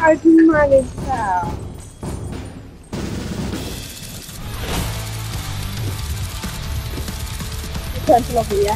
How do you manage that? Return to lobby, yeah?